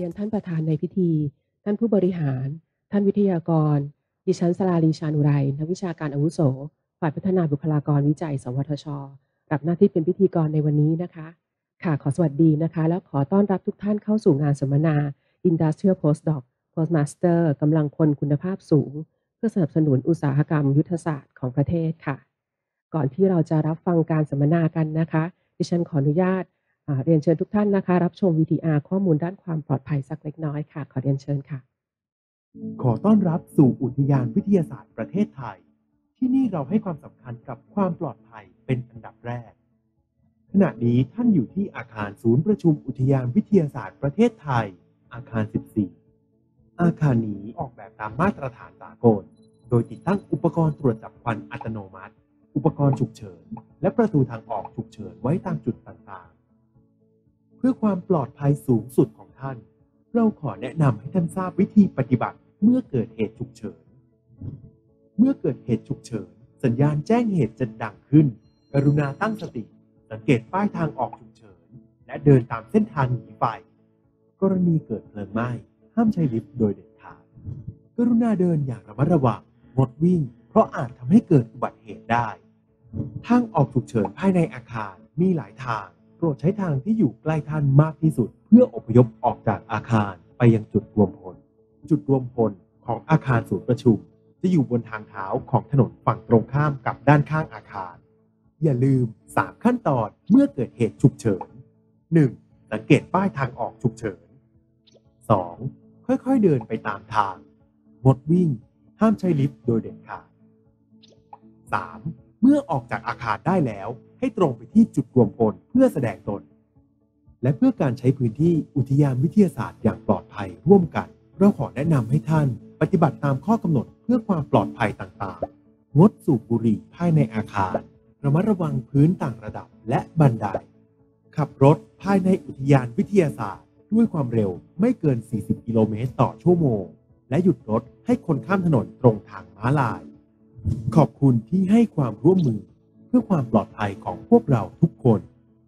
นท่านประธานในพิธีท่านผู้บริหารท่านวิทยากรดิฉันสราลี ชาญอุไรนักวิชาการอาวุโสฝ่ายพัฒนาบุคลากรวิจัยสวทชรับหน้าที่เป็นพิธีกรในวันนี้นะคะค่ะขอสวัสดีนะคะแล้วขอต้อนรับทุกท่านเข้าสู่งานสัมมนา Industrial Postdoc Postmaster กำลังพลคุณภาพสูงเพื่อสนับสนุนอุตสาหกรรมยุทธศาสตร์ของประเทศค่ะก่อนที่เราจะรับฟังการสัมมนากันนะคะดิฉันขออนุญาตเรียนเชิญทุกท่านนะคะรับชม VTR ข้อมูลด้านความปลอดภัยสักเล็กน้อยค่ะขอเรียนเชิญค่ะขอต้อนรับสู่อุทยานวิทยาศาสตร์ประเทศไทยที่นี่เราให้ความสำคัญกับความปลอดภัยเป็นอันดับแรกขณะนี้ท่านอยู่ที่อาคารศูนย์ประชุมอุทยานวิทยาศาสตร์ประเทศไทยอาคาร 14 อาคารนี้ออกแบบตามมาตรฐานสากลโดยติดตั้งอุปกรณ์ตรวจจับควันอัตโนมัติอุปกรณ์ฉุกเฉินและประตูทางออกฉุกเฉินไว้ตามจุดต่างๆเพื่อความปลอดภัยสูงสุดของท่านเราขอแนะนำให้ท่านทราบวิธีปฏิบัติเมื่อเกิดเหตุฉุกเฉินเมื่อเกิดเหตุฉุกเฉินสัญญาณแจ้งเหตุจะดังขึ้นกรุณาตั้งสติสังเกตป้ายทางออกฉุกเฉินและเดินตามเส้นทางหนีไฟกรณีเกิดเพลิงไหม้ห้ามใช้ลิฟต์โดยเด็ดขาดกรุณาเดินอย่างระมัดระวังงดวิ่งเพราะอาจทำให้เกิดอุบัติเหตุได้ทางออกฉุกเฉินภายในอาคารมีหลายทางโปรดใช้ทางที่อยู่ใกล้ท่านมากที่สุดเพื่ออพยพออกจากอาคารไปยังจุดรวมพลจุดรวมพลของอาคารศูนย์ประชุมจะอยู่บนทางเท้าของถนนฝั่งตรงข้ามกับด้านข้างอาคารอย่าลืม3ขั้นตอนเมื่อเกิดเหตุฉุกเฉิน 1. สังเกตป้ายทางออกฉุกเฉิน 2. ค่อยๆเดินไปตามทางงดวิ่งห้ามใช้ลิฟต์โดยเด็ดขาด 3. เมื่อออกจากอาคารได้แล้วให้ตรงไปที่จุดรวมพลเพื่อแสดงตนและเพื่อการใช้พื้นที่อุทยานวิทยาศาสตร์อย่างปลอดภัยร่วมกันเราขอแนะนำให้ท่านปฏิบัติตามข้อกำหนดเพื่อความปลอดภัยต่างๆงดสูบบุหรี่ภายในอาคารระมัดระวังพื้นต่างระดับและบันไดขับรถภายในอุทยานวิทยาศาสตร์ด้วยความเร็วไม่เกิน40กิโลเมตรต่อชั่วโมงและหยุดรถให้คนข้ามถนนตรงทางม้าลายขอบคุณที่ให้ความร่วมมือเพื่อความปลอดภัยของพวกเราทุกคน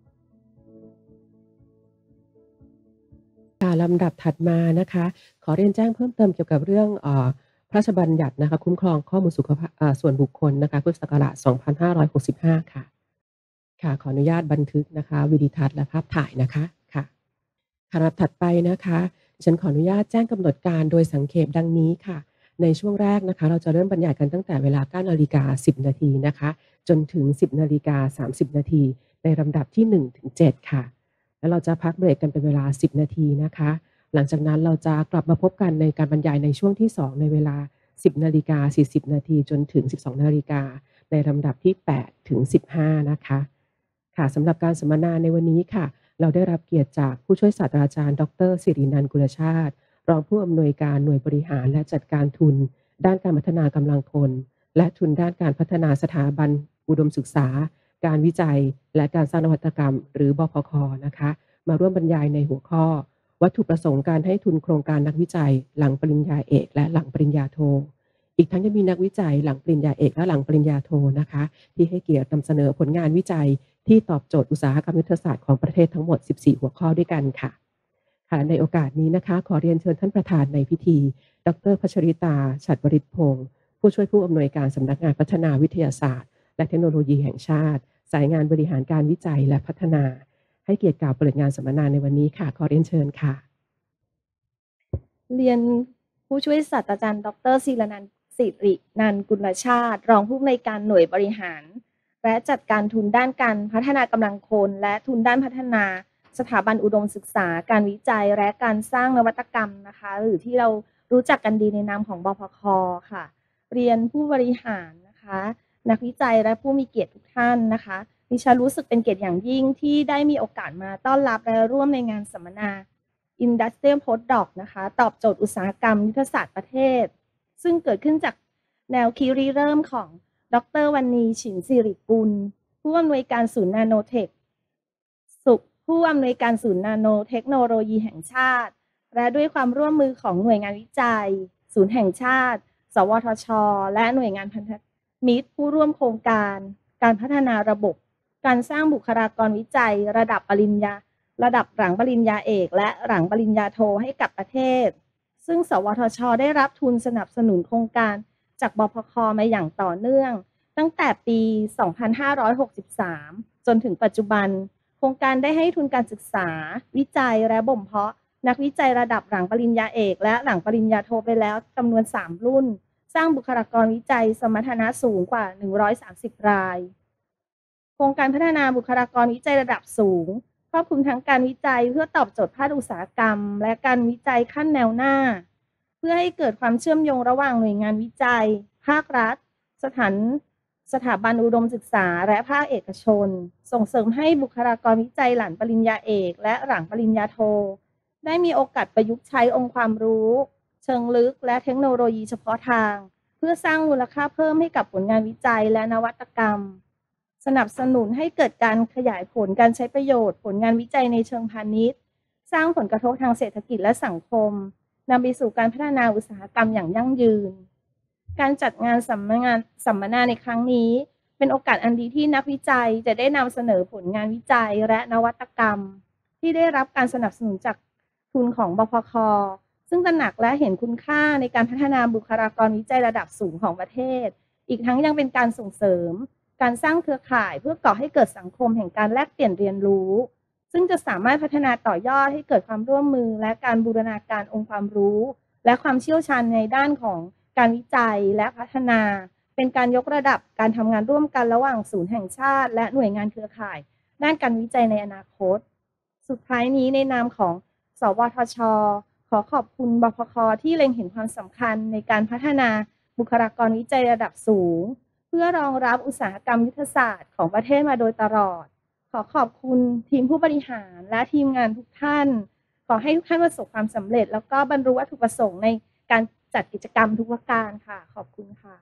ลำดับถัดมานะคะขอเรียนแจ้งเพิ่มเติมเกี่ยวกับเรื่องพระราชบัญญัตินะคะคุ้มครองข้อมูลสุขภาพส่วนบุคคลนะคะพุทธศักราช2565ค่ะค่ะขออนุญาตบันทึกนะคะวิดีทัศน์และภาพถ่ายนะคะค่ะลำดับถัดไปนะคะฉันขออนุญาตแจ้งกำหนดการโดยสังเขปดังนี้ค่ะในช่วงแรกนะคะเราจะเริ่มบรรยายกันตั้งแต่เวลา 9:10 นาทีนะคะจนถึง 10:30 นาทีในลำดับที่ 1-7 ค่ะแล้วเราจะพักเบรกกันเป็นเวลา10นาทีนะคะหลังจากนั้นเราจะกลับมาพบกันในการบรรยายในช่วงที่2ในเวลา 10:40 นาทีจนถึง 12 นาฬิกาในลำดับที่8-15นะคะค่ะสำหรับการสัมมนาในวันนี้ค่ะเราได้รับเกียรติจากผู้ช่วยศาสตราจารย์ดร.สิรินันท์ กุลชาติรองผู้อำนวยการหน่วยบริหารและจัดการทุนด้านการพัฒนากำลังพลและทุนด้านการพัฒนาสถาบันอุดมศึกษาการวิจัยและการสร้างนวัตกรรมหรือบพค.นะคะมาร่วมบรรยายในหัวข้อวัตถุประสงค์การให้ทุนโครงการนักวิจัยหลังปริญญาเอกและหลังปริญญาโทอีกทั้งยังมีนักวิจัยหลังปริญญาเอกและหลังปริญญาโทนะคะที่ให้เกียรตินำเสนอผลงานวิจัยที่ตอบโจทย์อุตสาหกรรมยุทธศาสตร์ของประเทศทั้งหมด14หัวข้อด้วยกันค่ะในโอกาสนี้นะคะขอเรียนเชิญท่านประธานในพิธีดร.พัชริตา ฉัตรวริศพงศ์ผู้ช่วยผู้อำนวยการสำนักงานพัฒนาวิทยาศาสตร์และเทคโนโลยีแห่งชาติสายงานบริหารการวิจัยและพัฒนาให้เกียรติกล่าวเปิดงานสัมมนาในวันนี้ค่ะขอเรียนเชิญค่ะเรียนผู้ช่วยศาสตราจารย์ดร.ศิรนันท์ สิรินันท์ กุลชาติรองผู้อำนวยการหน่วยบริหารและจัดการทุนด้านการพัฒนากำลังคนและทุนด้านพัฒนาสถาบันอุดมศึกษาการวิจัยและการสร้างนวัตกรรมนะคะหรือที่เรารู้จักกันดีในนามของบพค.ค่ะเรียนผู้บริหารนะคะนักวิจัยและผู้มีเกียรติทุกท่านนะคะดิฉันรู้สึกเป็นเกียรติอย่างยิ่งที่ได้มีโอกาสมาต้อนรับและร่วมในงานสัมมนา Industrial Postdoc นะคะตอบโจทย์อุตสาหกรรมยุทธศาสตร์ประเทศซึ่งเกิดขึ้นจากแนวคิดริเริ่มของดร.วรรณี ฉิมสิริกุลผู้อำนวยการศูนย์นาโนเทคผู้อำนวยการศูนย์นาโนเทคโนโลยีแห่งชาติและด้วยความร่วมมือของหน่วยงานวิจัยศูนย์แห่งชาติสวทช.และหน่วยงานพันธมิตรผู้ร่วมโครงการการพัฒนาระบบการสร้างบุคลากรวิจัยระดับปริญญาระดับหลังปริญญาเอกและหลังปริญญาโทให้กับประเทศซึ่งสวทช.ได้รับทุนสนับสนุนโครงการจากบพค.มาอย่างต่อเนื่องตั้งแต่ปี 2563 จนถึงปัจจุบันโครงการได้ให้ทุนการศึกษาวิจัยและบ่มเพาะนักวิจัยระดับหลังปริญญาเอกและหลังปริญญาโทไปแล้วจำนวน 3 รุ่นสร้างบุคลากรวิจัยสมรรถนะสูงกว่า 130 รายโครงการพัฒนาบุคลากรวิจัยระดับสูงครอบคลุมทั้งการวิจัยเพื่อตอบโจทย์ภาคอุตสาหกรรมและการวิจัยขั้นแนวหน้าเพื่อให้เกิดความเชื่อมโยงระหว่างหน่วยงานวิจัยภาครัฐสถาบันอุดมศึกษาและภาคเอกชนส่งเสริมให้บุคลากรวิจัยหลังปริญญาเอกและหลังปริญญาโทได้มีโอกาสประยุกต์ใช้องค์ความรู้เชิงลึกและเทคโนโลยีเฉพาะทางเพื่อสร้างมูลค่าเพิ่มให้กับผลงานวิจัยและนวัตกรรมสนับสนุนให้เกิดการขยายผลการใช้ประโยชน์ผลงานวิจัยในเชิงพาณิชย์สร้างผลกระทบทางเศรษฐกิจและสังคมนำไปสู่การพัฒนาอุตสาหกรรมอย่างยั่งยืนการจัดงานสัมมนาในครั้งนี้เป็นโอกาสอันดีที่นักวิจัยจะได้นำเสนอผลงานวิจัยและนวัตกรรมที่ได้รับการสนับสนุนจากทุนของบพค.ซึ่งตระหนักและเห็นคุณค่าในการพัฒนาบุคลากรวิจัยระดับสูงของประเทศอีกทั้งยังเป็นการส่งเสริมการสร้างเครือข่ายเพื่อก่อให้เกิดสังคมแห่งการแลกเปลี่ยนเรียนรู้ซึ่งจะสามารถพัฒนาต่อยอดให้เกิดความร่วมมือและการบูรณาการองค์ความรู้และความเชี่ยวชาญในด้านของการวิจัยและพัฒนาเป็นการยกระดับการทำงานร่วมกันระหว่างศูนย์แห่งชาติและหน่วยงานเครือข่ายด้านการวิจัยในอนาคตสุดท้ายนี้ในนามของสวทช.ขอขอบคุณบพค.ที่เล็งเห็นความสำคัญในการพัฒนาบุคลากรวิจัยระดับสูงเพื่อรองรับอุตสาหกรรมยุทธศาสตร์ของประเทศมาโดยตลอดขอขอบคุณทีมผู้บริหารและทีมงานทุกท่านขอให้ทุกท่านประสบความสำเร็จแล้วก็บรรลุวัตถุประสงค์ในการจัดกิจกรรมทุกประการค่ะขอบคุณค่ะ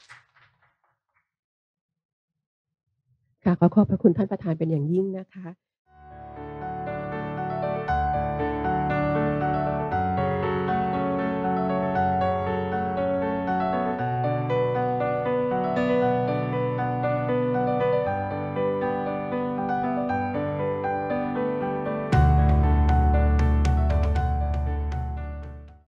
ค่ะขอขอบพระคุณท่านประธานเป็นอย่างยิ่งนะคะ